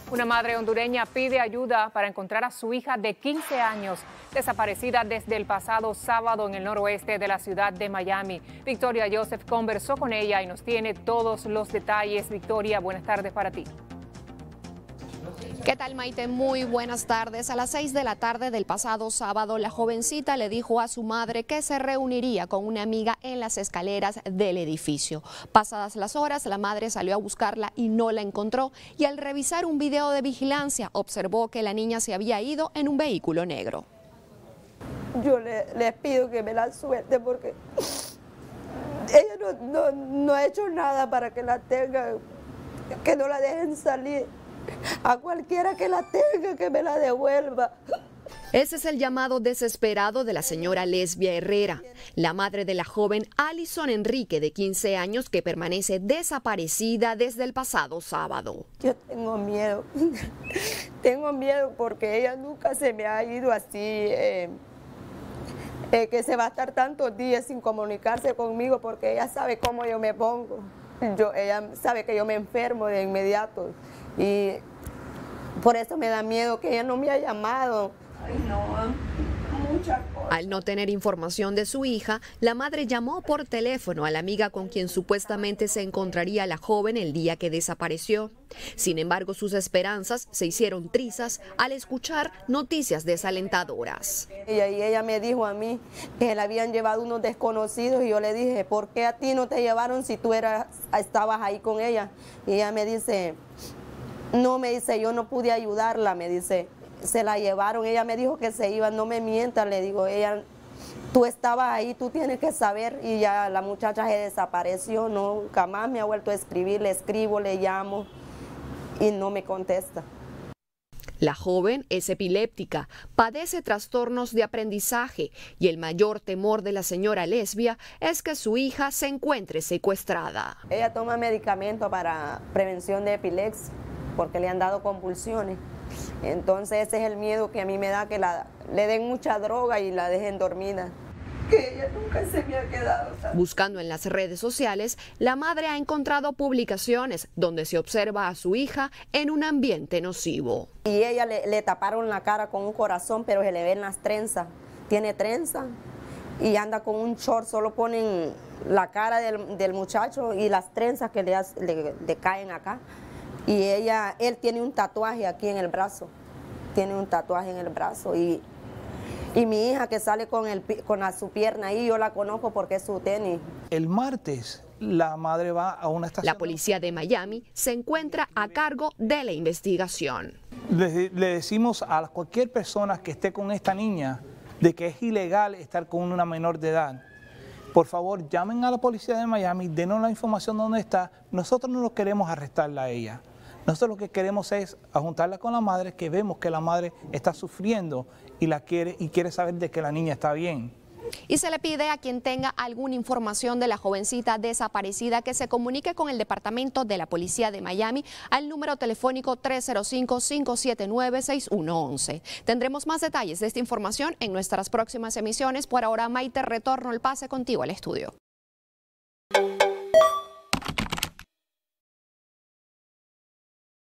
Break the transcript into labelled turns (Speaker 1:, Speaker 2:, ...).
Speaker 1: Una madre hondureña pide ayuda para encontrar a su hija de 15 años, desaparecida desde el pasado sábado en el noroeste de la ciudad de Miami. Victoria Joseph conversó con ella y nos tiene todos los detalles. Victoria, buenas tardes para ti.
Speaker 2: ¿Qué tal, Maite? Muy buenas tardes. A las 6 de la tarde del pasado sábado, la jovencita le dijo a su madre que se reuniría con una amiga en las escaleras del edificio. Pasadas las horas, la madre salió a buscarla y no la encontró, y al revisar un video de vigilancia observó que la niña se había ido en un vehículo negro.
Speaker 3: Yo les pido que me la suelte porque ella no ha hecho nada para que la tengan, que no la dejen salir. A cualquiera que la tenga, que me la devuelva.
Speaker 2: Ese es el llamado desesperado de la señora Lesbia Herrera, la madre de la joven Alison Enrique, de 15 años, que permanece desaparecida desde el pasado sábado.
Speaker 3: Yo tengo miedo porque ella nunca se me ha ido así, que se va a estar tantos días sin comunicarse conmigo, porque ella sabe cómo yo me pongo. Ella sabe que yo me enfermo de inmediato. Y por eso me da miedo que ella no me haya llamado. Ay, no, muchas cosas.
Speaker 2: Al no tener información de su hija, la madre llamó por teléfono a la amiga con quien supuestamente se encontraría la joven el día que desapareció. Sin embargo, sus esperanzas se hicieron trizas al escuchar noticias desalentadoras.
Speaker 3: Ella me dijo a mí que la habían llevado unos desconocidos, y yo le dije, ¿por qué a ti no te llevaron si tú estabas ahí con ella? Y ella me dice, no, me dice, yo no pude ayudarla, me dice, se la llevaron. Ella me dijo que se iba, no me mientas, le digo, tú estabas ahí, tú tienes que saber. Y ya la muchacha se desapareció, nunca más me ha vuelto a escribir, le escribo, le llamo y no me contesta.
Speaker 2: La joven es epiléptica, padece trastornos de aprendizaje, y el mayor temor de la señora Lesbia es que su hija se encuentre secuestrada.
Speaker 3: Ella toma medicamento para prevención de epilepsia, porque le han dado convulsiones. Entonces ese es el miedo que a mí me da, que le den mucha droga y la dejen dormida. Que ella nunca se me ha quedado.
Speaker 2: Buscando en las redes sociales, la madre ha encontrado publicaciones donde se observa a su hija en un ambiente nocivo.
Speaker 3: Y ella le taparon la cara con un corazón, pero se le ven las trenzas. Tiene trenza y anda con un short, solo ponen la cara del muchacho y las trenzas que le caen acá. Y él tiene un tatuaje aquí en el brazo, y mi hija que sale con su pierna ahí, yo la conozco porque es su tenis.
Speaker 4: El martes la madre va a una estación.
Speaker 2: La policía de Miami se encuentra a cargo de la investigación.
Speaker 4: Le decimos a cualquier persona que esté con esta niña de que es ilegal estar con una menor de edad. Por favor, llamen a la policía de Miami, denos la información de dónde está. Nosotros no queremos arrestarla a ella. Nosotros lo que queremos es juntarla con la madre, que vemos que la madre está sufriendo y quiere saber de que la niña está bien.
Speaker 2: Y se le pide a quien tenga alguna información de la jovencita desaparecida que se comunique con el Departamento de la Policía de Miami al número telefónico 305-579-6111. Tendremos más detalles de esta información en nuestras próximas emisiones. Por ahora, Maite, retorno el pase contigo al estudio.